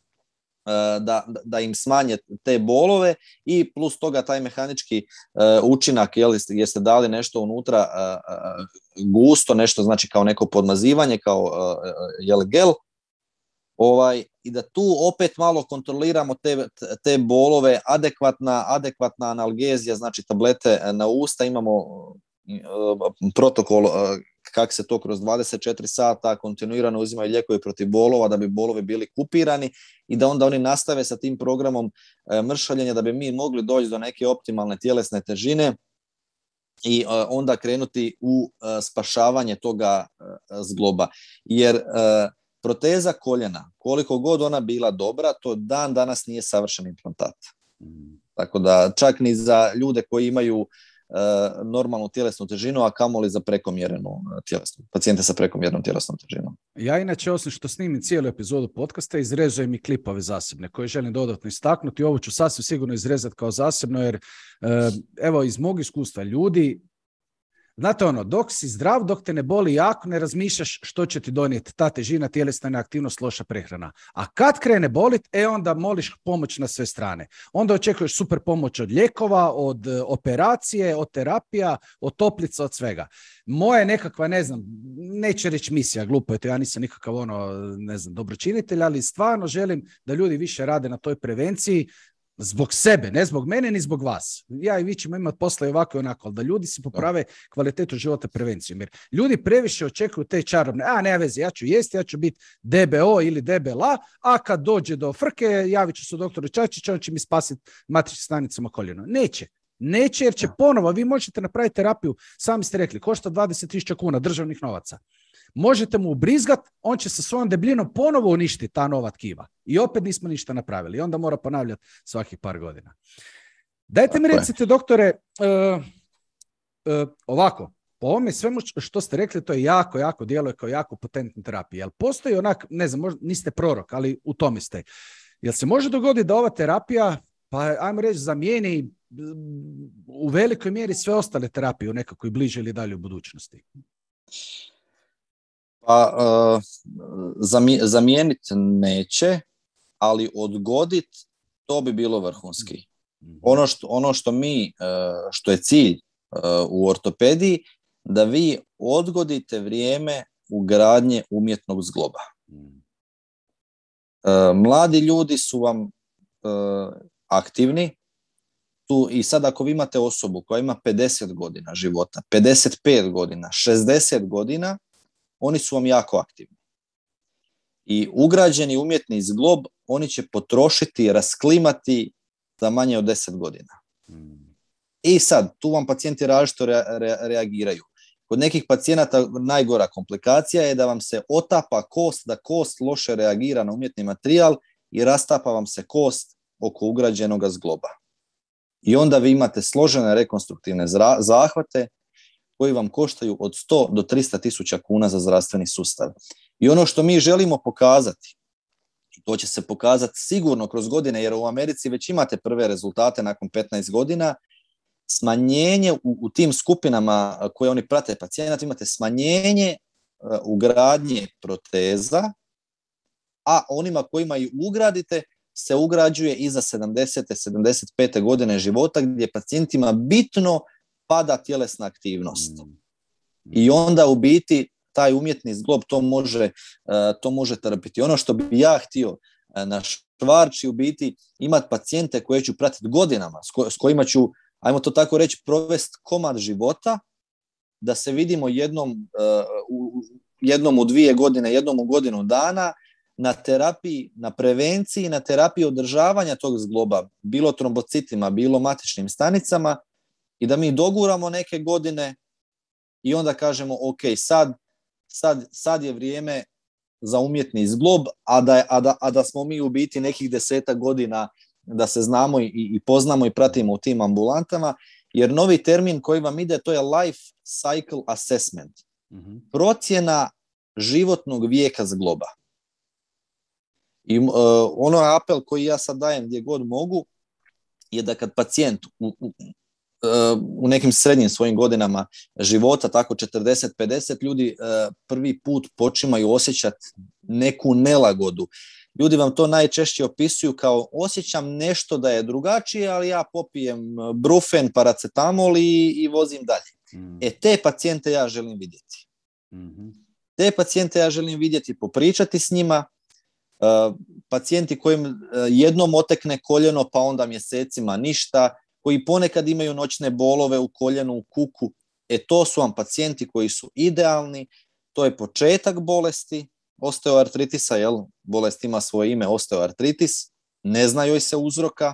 uh, da, da im smanje te bolove i plus toga taj mehanički uh, učinak, jel, gdje ste dali nešto unutra uh, gusto, nešto znači kao neko podmazivanje, kao uh, jel, gel, Ovaj, i da tu opet malo kontroliramo te, te bolove, adekvatna, adekvatna analgezija, znači tablete na usta, imamo uh, protokol uh, kako se to kroz dvadeset četiri sata kontinuirano uzimaju lijekovi protiv bolova da bi bolovi bili kupirani i da onda oni nastave sa tim programom uh, mršavljenja da bi mi mogli doći do neke optimalne tjelesne težine i uh, onda krenuti u uh, spašavanje toga uh, zgloba. Jer uh, proteza koljena, koliko god ona bila dobra, to dan danas nije savršen implantat. Mm. Tako da čak ni za ljude koji imaju uh, normalnu tjelesnu težinu, a kamoli za prekomjernu tjelesnu, pacijente sa prekomjernom tjelesnom težinom. Ja inače, osim što snimim cijelu epizodu podcasta, izrezujem i klipove zasebne koje želim dodatno istaknuti. Ovo ću sasvim sigurno izrezati kao zasebno, jer uh, evo, iz mog iskustva ljudi, znate ono, dok si zdrav, dok te ne boli jako, ne razmišljaš što će ti donijeti ta težina, tjelesna neaktivnost, loša prehrana. A kad krene bolit, e onda moliš pomoć na sve strane. Onda očekuješ super pomoć od lijekova, od operacije, od terapija, od toplica, od svega. Moja nekakva, ne znam, neće reći misija, glupo je to, ja nisam nikakav ono, ne znam, dobročinitelj, ali stvarno želim da ljudi više rade na toj prevenciji, zbog sebe, ne zbog mene, ni zbog vas. Ja i vi ćemo imati posla i ovako i onako, ali da ljudi si poprave kvalitetu života prevencijom. Jer ljudi previše očekuju te čarobne, a ne veze, ja ću jesti, ja ću biti D B O ili debela, a kad dođe do frke, javit ću se doktoru Čačiću, on će mi spasiti matičnim stanicama koljeno. Neće. Neće, jer će ponovo, vi možete napraviti terapiju, sami ste rekli, košta dvadeset tisuća kuna državnih novaca. Možete mu ubrizgat, on će sa svojom debljinom ponovo uništiti ta nova tkiva. I opet nismo ništa napravili. I onda mora ponavljati svakih par godina. Dajte mi recite, doktore, uh, uh, ovako, po ovome svemu što ste rekli, to je jako, jako djeluje kao jako potentna terapija. Jel postoji onak, ne znam, možda niste prorok, ali u tome ste. Jel se može dogoditi da ova terapija, pa ajmo reći, zamijeni u velikoj mjeri sve ostale terapije u nekakvoj bliže ili dalje u budućnosti? Pa, uh, zamijeniti neće, ali odgoditi to bi bilo vrhunski. Ono što, ono što mi, što je cilj u ortopediji, da vi odgodite vrijeme ugradnje umjetnog zgloba. Mladi ljudi su vam aktivni tu i sad ako vi imate osobu koja ima pedeset godina života, pedeset pet godina, šezdeset godina, oni su vam jako aktivni. I ugrađeni umjetni zglob oni će potrošiti, rasklimati za manje od deset godina. Mm. I sad, tu vam pacijenti različito re, re, reagiraju. Kod nekih pacijenata najgora komplikacija je da vam se otapa kost, da kost loše reagira na umjetni materijal i rastapa vam se kost oko ugrađenog zgloba. I onda vi imate složene rekonstruktivne zra, zahvate koji vam koštaju od sto do tristo tisuća kuna za zdravstveni sustav. I ono što mi želimo pokazati, to će se pokazati sigurno kroz godine, jer u Americi već imate prve rezultate nakon petnaest godina, smanjenje u, u tim skupinama koje oni prate pacijenata, imate smanjenje uh, ugradnje proteza, a onima kojima i ugradite se ugrađuje iza sedamdesete sedamdeset pete godine života, gdje pacijentima bitno pada tjelesna aktivnost. I onda u biti taj umjetni zglob to može, to može terapiti. Ono što bi ja htio na Švarči u biti imati pacijente koje ću pratiti godinama, s, ko, s kojima ću, ajmo to tako reći, provesti komad života, da se vidimo jednom, u, jednom u dvije godine, jednom u godinu dana, na terapiji, na prevenciji, na terapiji održavanja tog zgloba, bilo trombocitima, bilo matičnim stanicama, i da mi doguramo neke godine i onda kažemo ok, sad, sad, sad je vrijeme za umjetni zglob, a da, a, da, a da smo mi u biti nekih desetak godina da se znamo i, i poznamo i pratimo u tim ambulantama, jer novi termin koji vam ide, to je life cycle assessment. Mm-hmm. Procjena životnog vijeka zgloba. I uh, ono apel koji ja sad dajem gdje god mogu je da kad pacijent u, u, u nekim srednjim svojim godinama života, tako četrdeset pedeset, ljudi uh, prvi put počimaju osjećati neku nelagodu. Ljudi vam to najčešće opisuju kao osjećam nešto da je drugačije, ali ja popijem brufen, paracetamol i, i vozim dalje. Mm. E te pacijente ja želim vidjeti. Mm-hmm. Te pacijente ja želim vidjeti, popričati s njima. Uh, pacijenti kojim uh, jednom otekne koljeno pa onda mjesecima ništa, koji ponekad imaju noćne bolove u koljenu, u kuku, e to su vam pacijenti koji su idealni, to je početak bolesti, osteoartritisa, jel? Bolest ima svoje ime, osteoartritis, ne zna joj se uzroka,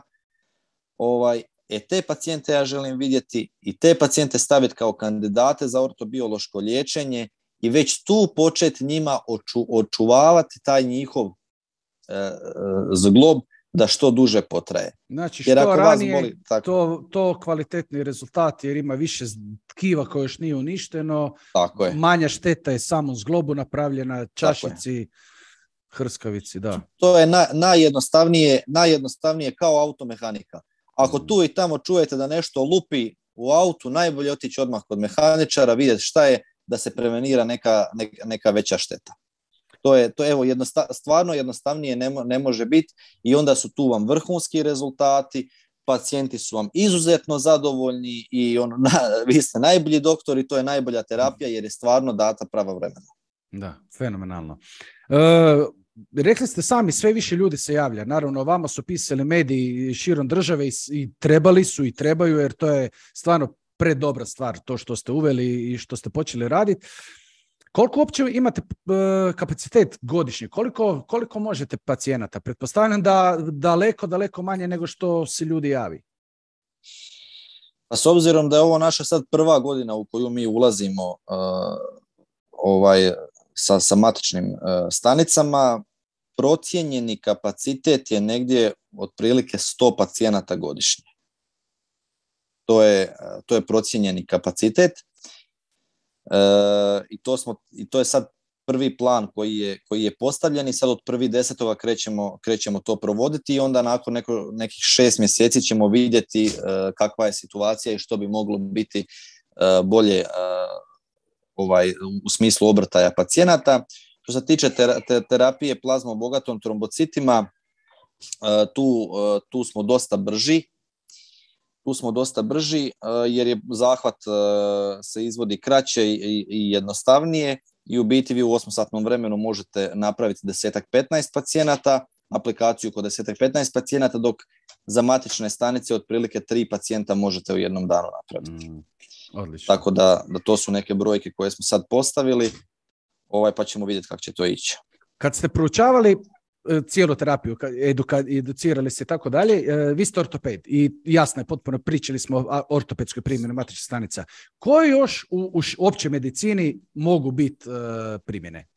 ovaj, e te pacijente ja želim vidjeti i te pacijente staviti kao kandidate za ortobiološko liječenje i već tu početi njima oču, očuvavati taj njihov e, zglob da što duže potraje. Znači što ranije boli, to, to kvalitetni rezultat jer ima više tkiva koje još nije uništeno, tako je. Manja šteta je samo zglobu napravljena, čašici, hrskavici, da. To je na, najjednostavnije, najjednostavnije kao automehanika. Ako tu i tamo čujete da nešto lupi u autu, najbolje otići odmah kod mehaničara, vidjeti šta je da se prevenira neka, neka, neka veća šteta. To je, to evo, jednosta, stvarno jednostavnije ne, mo, ne može biti i onda su tu vam vrhunski rezultati, pacijenti su vam izuzetno zadovoljni i ono, na, vi ste najbolji doktor i to je najbolja terapija jer je stvarno data pravovremeno. Da, fenomenalno. E, rekli ste sami, sve više ljudi se javlja. Naravno, vama su pisali mediji širom države i, i trebali su i trebaju jer to je stvarno predobra stvar, to što ste uveli i što ste počeli raditi. Koliko uopće imate uh, kapacitet godišnje? Koliko, koliko možete pacijenata? Pretpostavljam da daleko, daleko manje nego što se ljudi javi. Pa s obzirom da je ovo naša sad prva godina u koju mi ulazimo uh, ovaj, sa, sa matičnim uh, stanicama, procijenjeni kapacitet je negdje otprilike sto pacijenata godišnje. To je, to je procijenjeni kapacitet. i, to smo, i to je sad prvi plan koji je, koji je postavljen i sad od prvi desetoga krećemo, krećemo to provoditi i onda nakon neko, nekih šest mjeseci ćemo vidjeti uh, kakva je situacija i što bi moglo biti uh, bolje uh, ovaj, u smislu obrtaja pacijenata. Što se tiče ter, ter, terapije plazmom bogatom trombocitima, uh, tu, uh, tu smo dosta brži. Tu smo dosta brži uh, jer je zahvat uh, se izvodi kraće i, i jednostavnije. I u biti vi u osmosatnom vremenu možete napraviti desetak petnaest pacijenata, aplikaciju kod desetak petnaest pacijenata, dok za matične stanice otprilike tri pacijenta možete u jednom danu napraviti. Mm, odlično. Tako da, da to su neke brojke koje smo sad postavili, ovaj, pa ćemo vidjeti kako će to ići. Kad ste proučavali cijelu terapiju, eduka, educirali se i tako dalje, vi ste ortoped i jasno je potpuno, pričali smo o ortopedskoj primjeni matičnih stanica. Koje još u, u općoj medicini mogu biti uh, primjene?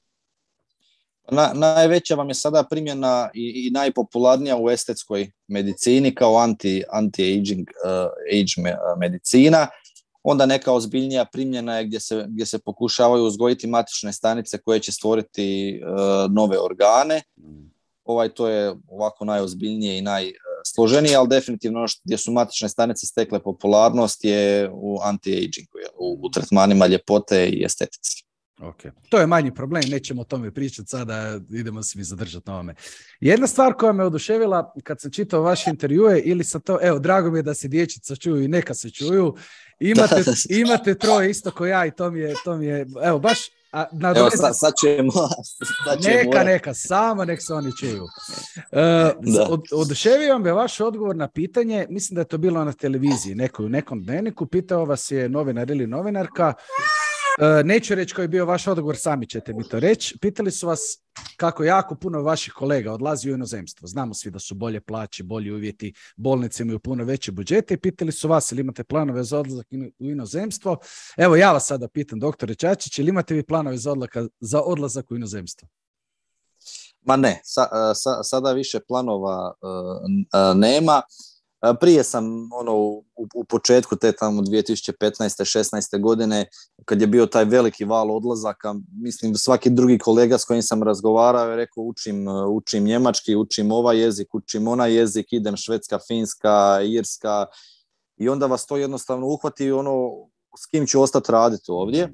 Na, najveća vam je sada primjena i, i najpopularnija u estetskoj medicini kao anti, anti-aging uh, age medicina. Onda neka ozbiljnija primjena je gdje se, gdje se pokušavaju uzgojiti matične stanice koje će stvoriti uh, nove organe. Ovaj, to je ovako najozbiljnije i najsloženije, ali definitivno ono što, gdje su matične stanice stekle popularnost je u anti-agingu, u, u tretmanima ljepote i estetici. Okay. To je manji problem, nećemo o tome pričati sada, idemo se mi zadržati na ovome. Jedna stvar koja me oduševila kad sam čitao vaše intervjue, ili sam to, evo, drago mi je da se dječica čuju i neka se čuju, imate, imate troje isto ko ja i to mi je, to mi je evo, baš... A, evo, sad, sad ćemo... Sad ćemo neka, neka, samo nek se oni čuju. Uh, od, oduševio me vaš odgovor na pitanje, mislim da je to bilo na televiziji, nekoj, u nekom dnevniku, pitao vas je novinar ili novinarka, Uh, neću reći koji je bio vaš odgovor, sami ćete mi to reći. Pitali su vas kako jako puno vaših kolega odlazi u inozemstvo. Znamo svi da su bolje plaće, bolji uvjeti, bolnice imaju puno veće budžete i pitali su vas ili imate planove za odlazak u inozemstvo. Evo ja vas sada pitam, doktore Čačić, ili imate vi planove za, odlaka, za odlazak u inozemstvo? Ma ne, sa, sa, sada više planova uh, nema. Prije sam ono, u, u početku te tamo dvije tisuće petnaeste šesnaeste godine, kad je bio taj veliki val odlazaka, mislim svaki drugi kolega s kojim sam razgovarao je rekao učim, učim njemački, učim ovaj jezik, učim onaj jezik, idem Švedska, Finska, Irska i onda vas to jednostavno uhvati ono s kim ću ostati raditi ovdje.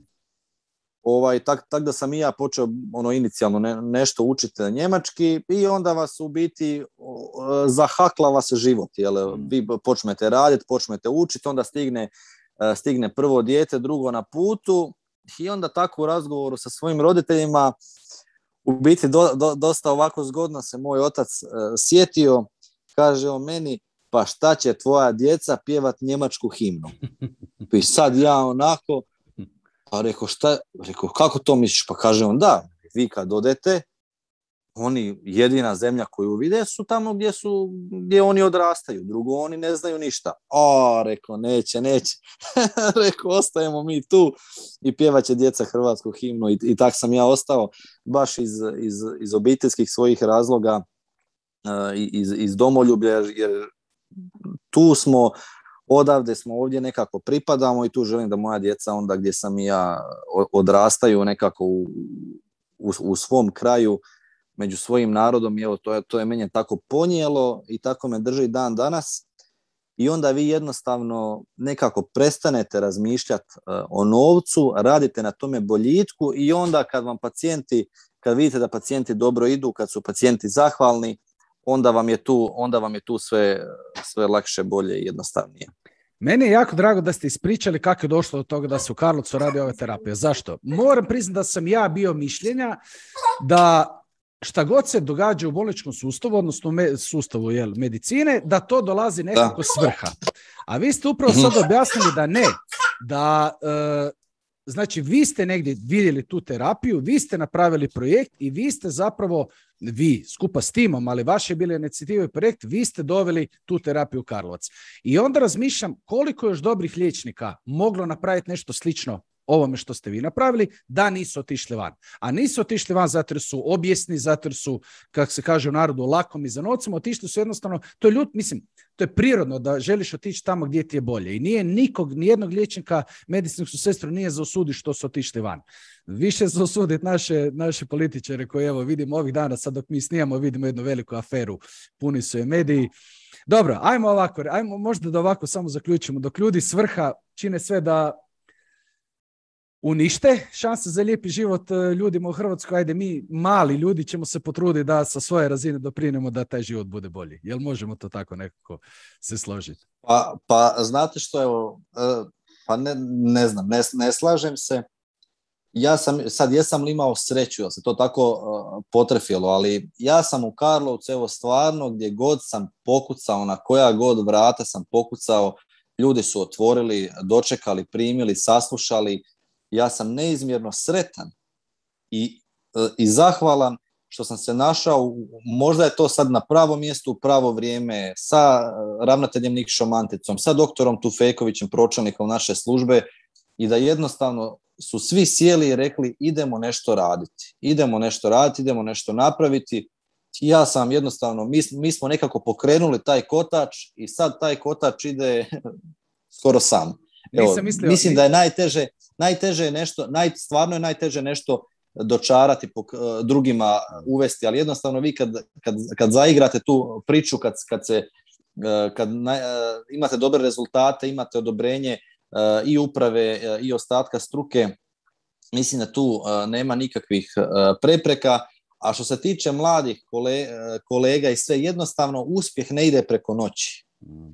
Ovaj, tak, tak da sam i ja počeo ono inicijalno ne, nešto učiti njemački i onda vas u biti o, zahakla vas život. Jel? Vi počnete raditi, počnete učiti, onda stigne, stigne prvo dijete, drugo na putu i onda tako u razgovoru sa svojim roditeljima u biti do, do, dosta ovako zgodno se moj otac uh, sjetio, kaže on meni, pa šta će tvoja djeca pjevat njemačku himnu? I sad ja onako pa rekao, šta, rekao, kako to misliš? Pa kaže on, da, vi kad odete, oni jedina zemlja koju vide su tamo gdje su, gdje oni odrastaju, drugo oni ne znaju ništa. A, rekao, neće, neće. Rekao, ostajemo mi tu i pjevat će djeca hrvatsku himnu i, i tak sam ja ostao baš iz, iz, iz obiteljskih svojih razloga, iz, iz domoljublja, jer tu smo, odavde smo ovdje nekako pripadamo i tu želim da moja djeca onda gdje sam i ja odrastaju nekako u, u, u svom kraju među svojim narodom i evo to je, to je meni tako ponijelo i tako me drži dan danas i onda vi jednostavno nekako prestanete razmišljati uh, o novcu, radite na tome boljitku i onda kad vam pacijenti, kad vidite da pacijenti dobro idu, kad su pacijenti zahvalni, onda vam je tu, onda vam je tu sve, sve lakše, bolje i jednostavnije. Meni je jako drago da ste ispričali kako je došlo do toga da se u Karlovcu radi ove terapije. Zašto? Moram priznati da sam ja bio mišljenja da šta god se događa u bolničkom sustavu, odnosno me, sustavu jel, medicine, da to dolazi nekako s vrha. A vi ste upravo sad objasnili da ne, da e, znači vi ste negdje vidjeli tu terapiju, vi ste napravili projekt i vi ste zapravo, vi skupa s timom, ali vaše je bile inicijative i projekt, vi ste doveli tu terapiju u Karlovac. I onda razmišljam koliko još dobrih liječnika moglo napraviti nešto slično ovome što ste vi napravili, da nisu otišli van. A nisu otišli van zato jer su objesni, zato jer su, kako se kaže u narodu, lakomi za novcem, otišli su jednostavno, to je ljud, mislim, to je prirodno da želiš otići tamo gdje ti je bolje. I nije nikog, nijednog liječnika, medicinsku sestru nije za osuditi što su otišli van. Više za osuditi naše, naše političare koji, evo, vidimo ovih dana, sad dok mi snijamo, vidimo jednu veliku aferu, puni su je mediji. Dobro, ajmo ovako, ajmo možda da ovako samo zaključimo. Dok ljudi s vrha čine sve da unište šanse za lijepi život ljudima u Hrvatskoj, ajde mi mali ljudi ćemo se potruditi da sa svoje razine doprinemo da taj život bude bolji. Jel možemo to tako nekako se složiti? Pa, pa znate što, evo, pa ne, ne znam, ne, ne slažem se. Ja sam, sad jesam li imao sreću, jel se to tako uh, potrefilo, ali ja sam u Karlovcu, evo stvarno gdje god sam pokucao, na koja god vrata sam pokucao, ljudi su otvorili, dočekali, primili, saslušali. Ja sam neizmjerno sretan i, uh, i zahvalan što sam se našao, možda je to sad na pravo mjestu, u pravo vrijeme, sa ravnateljem Nikšom Anticom, sa doktorom Tufekovićem, pročelnikom naše službe, i da jednostavno su svi sjeli i rekli idemo nešto raditi, idemo nešto raditi, idemo nešto napraviti. Ja sam jednostavno, mi, mi smo nekako pokrenuli taj kotač i sad taj kotač ide skoro sam. Evo, mislio, mislim da je najteže, najteže je nešto, naj, stvarno je najteže nešto dočarati, pok, drugima uvesti, ali jednostavno vi kad, kad, kad zaigrate tu priču, kad, kad, se, kad na, imate dobre rezultate, imate odobrenje i uprave i ostatka struke, mislim da tu nema nikakvih prepreka. A što se tiče mladih kolega i sve, jednostavno uspjeh ne ide preko noći.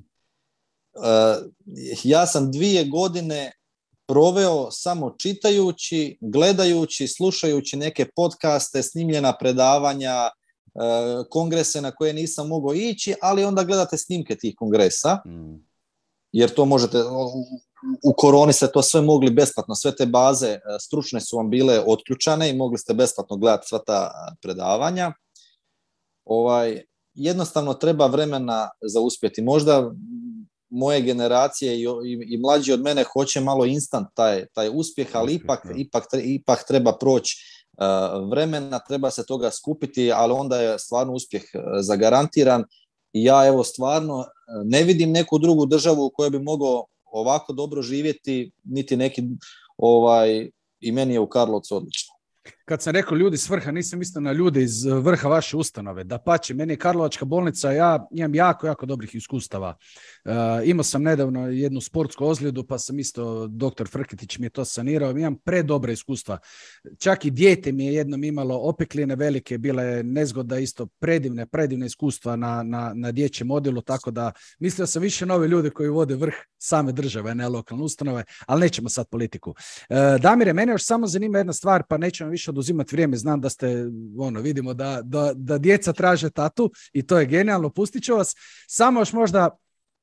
Ja sam dvije godine proveo samo čitajući, gledajući, slušajući neke podcaste, snimljena predavanja, kongrese na koje nisam mogao ići, ali onda gledate snimke tih kongresa, jer to možete, u koroni ste to sve mogli besplatno, sve te baze stručne su vam bile otključane i mogli ste besplatno gledati sva ta predavanja. Ovaj, jednostavno treba vremena za uspjeti. Možda moje generacije i, i, i mlađi od mene hoće malo instant taj, taj uspjeh, ali ipak, ipak, ipak treba proći uh, vremena, treba se toga skupiti, ali onda je stvarno uspjeh uh, zagarantiran. I ja evo stvarno ne vidim neku drugu državu u kojoj bi mogao ovako dobro živjeti, niti neki, ovaj, i meni je u Karlovcu odlično. Kad sam rekao ljudi s vrha, nisam mislio na ljude iz vrha vaše ustanove. Dapače, meni je Karlovačka bolnica, ja imam jako, jako dobrih iskustava. Uh, imao sam nedavno jednu sportsku ozljedu, pa sam isto, doktor Frketić mi je to sanirao. Imam predobre iskustva. Čak i dijete mi je jednom imalo opekline velike, bila je nezgoda isto, predivne, predivne iskustva na, na, na dječjem odjelu, tako da mislio sam više na ove ljude koji vode vrh same države, ne lokalne ustanove, ali nećemo sad politiku. Uh, Damire, mene još samo zanima jedna stvar, pa nećemo više oduzimati vrijeme, znam da ste, ono, vidimo da, da, da djeca traže tatu i to je genijalno, pustit ću vas. Samo još možda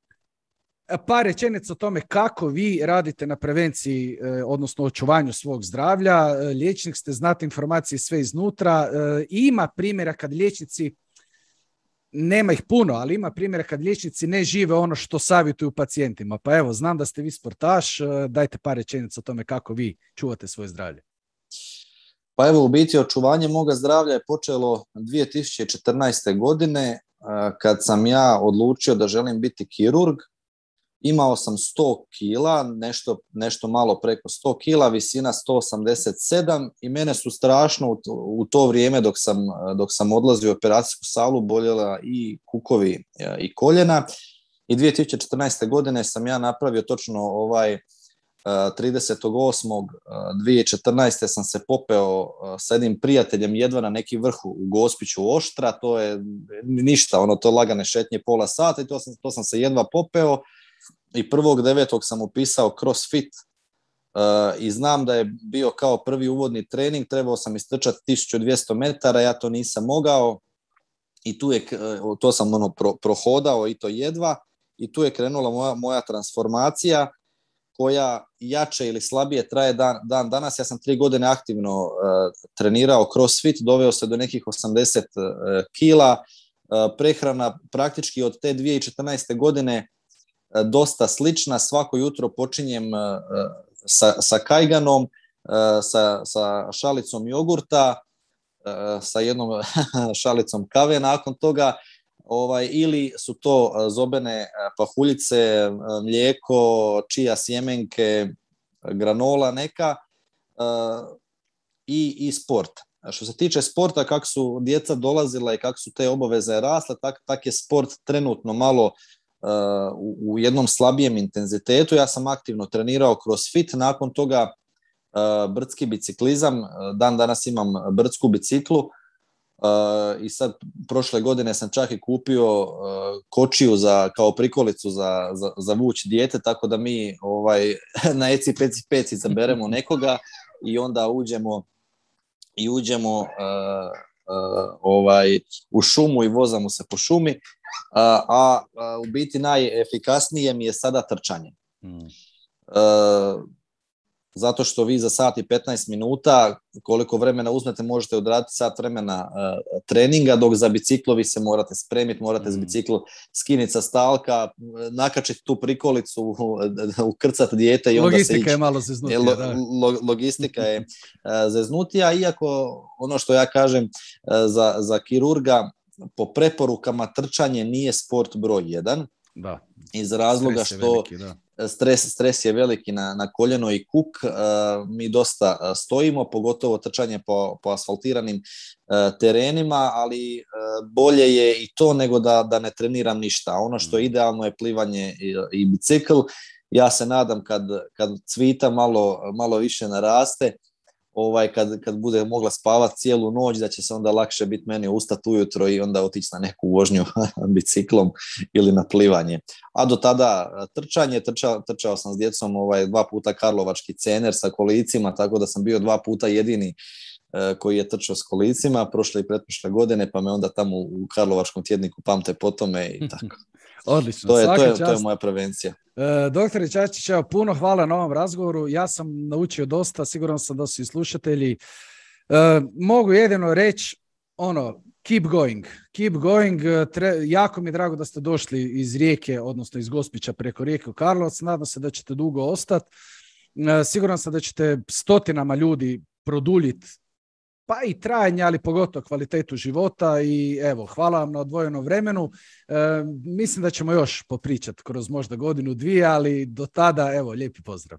par rečenica o tome kako vi radite na prevenciji, eh, odnosno očuvanju svog zdravlja. Liječnik ste, znate informacije sve iznutra. Eh, ima primjera kad liječnici, nema ih puno, ali ima primjera kad liječnici ne žive ono što savjetuju pacijentima. Pa evo, znam da ste vi sportaš, eh, dajte par rečenica o tome kako vi čuvate svoje zdravlje. Pa evo, u biti očuvanje moga zdravlja je počelo dvije tisuće četrnaeste. godine kad sam ja odlučio da želim biti kirurg. Imao sam sto kila, nešto, nešto malo preko sto kila, visina sto osamdeset sedam i mene su strašno u to, u to vrijeme dok sam, dok sam odlazio u operacijsku salu boljela i kukovi i koljena. I dvije tisuće četrnaeste. godine sam ja napravio točno ovaj tridesetog osmog dvije tisuće četrnaeste. sam se popeo sa jednim prijateljem jedva na neki vrh u Gospiću Oštra, to je ništa, ono, to lagane šetnje pola sata i to sam, to sam se jedva popeo i prvog devetog sam upisao CrossFit uh, i znam da je bio kao prvi uvodni trening, trebao sam istrčati tisuću dvjesto metara, ja to nisam mogao i tu je, to sam ono pro, prohodao i to jedva i tu je krenula moja, moja transformacija koja jače ili slabije traje dan, dan danas. Ja sam tri godine aktivno uh, trenirao CrossFit, doveo se do nekih osamdeset uh, kila, uh, prehrana praktički od te dvije tisuće četrnaeste. godine uh, dosta slična, svako jutro počinjem uh, sa, sa kajganom, sa, sa šalicom jogurta, sa jednom šalicom kave nakon toga, ovaj, ili su to zobene pahuljice, mlijeko, čija sjemenke, granola neka i, i sport. Što se tiče sporta, kako su djeca dolazila i kako su te obaveze rasle, tak, tak je sport trenutno malo uh, u, u jednom slabijem intenzitetu. Ja sam aktivno trenirao crossfit, nakon toga uh, brdski biciklizam, dan danas imam brdsku biciklu uh, i sad prošle godine sam čak i kupio uh, kočiju za, kao prikolicu za, za, za vuć dijete, tako da mi ovaj, na eci peci peci zaberemo nekoga i onda uđemo i uđemo uh, uh, ovaj, u šumu i vozamo se po šumi, uh, a, a u biti najefikasnije mi je sada trčanje. Mm. Uh, zato što vi za sat i petnaest minuta, koliko vremena uzmete, možete odraditi sat vremena uh, treninga, dok za biciklo vi se morate spremiti, morate mm. s biciklo skinuti sa stalka, nakačiti tu prikolicu, ukrcati dijete i onda logistika se ići. je malo zeznutija. Lo, lo, logistika je uh, zeznutija, iako ono što ja kažem uh, za, za kirurga, po preporukama trčanje nije sport broj jedan. Da. Iz razloga stres što veliki, stres, stres je veliki na, na koljeno i kuk, uh, mi dosta uh, stojimo, pogotovo trčanje po, po asfaltiranim uh, terenima, ali uh, bolje je i to nego da, da ne treniram ništa. Ono što je idealno je plivanje i, i bicikl. Ja se nadam kad, kad cvita malo, malo više naraste, ovaj, kad, kad bude mogla spavati cijelu noć, da će se onda lakše biti meni ustati ujutro i onda otići na neku vožnju biciklom ili na plivanje. A do tada trčanje, trčao, trčao sam s djecom ovaj, dva puta karlovački cener sa kolicima, tako da sam bio dva puta jedini uh, koji je trčao s kolicima prošle i pretprošle godine, pa me onda tamo u karlovačkom tjedniku pamte po tome i tako. Odlično. To je, to, je, to je moja prevencija. E, doktore Čačić, evo, puno hvala na ovom razgovoru. Ja sam naučio dosta, siguran sam da su i slušatelji. E, mogu jedino reći, ono, keep going. Keep going. Tre, jako mi je drago da ste došli iz Rijeke, odnosno iz Gospića preko Rijeke u Karlovac. Nadam se da ćete dugo ostati. E, siguran sam da ćete stotinama ljudi produljiti pa i trajanje, ali pogotovo kvalitetu života i evo, hvala vam na odvojenom vremenu. E, mislim da ćemo još popričati kroz možda godinu, dvije, ali do tada, evo, lijepi pozdrav.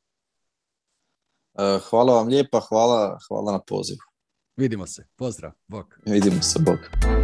E, hvala vam lijepa, hvala, hvala na pozivu. Vidimo se, pozdrav, bok. Vidimo se, bok.